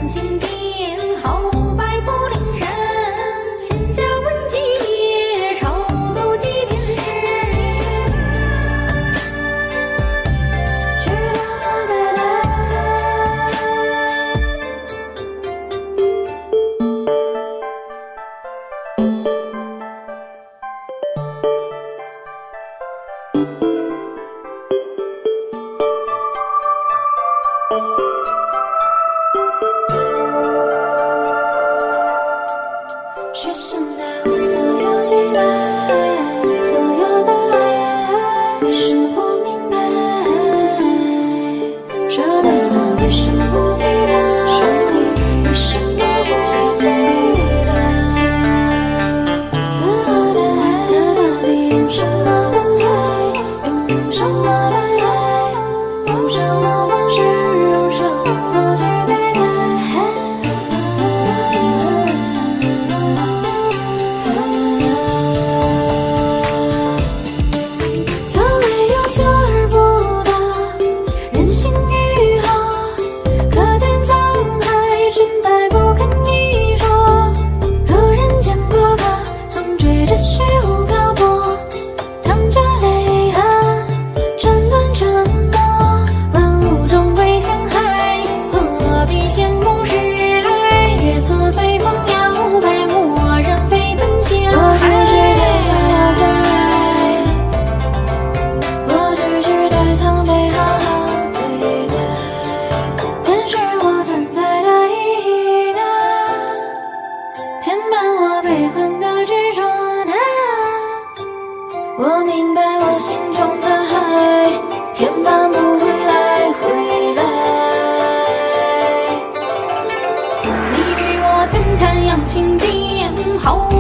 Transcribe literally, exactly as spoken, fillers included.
心间，好白不凌晨，闲暇问几夜，超度几遍时，去了我在等。是现在我所有期待，所有的爱，为什么不明白？说得好，为什么不记得？说你为什么不记得？此后的爱，它到底用什么的爱？用什么的爱？用什么方式？用什么去对待？我明白我心中的海，填满不回来，回来。你与我曾看养心间，好。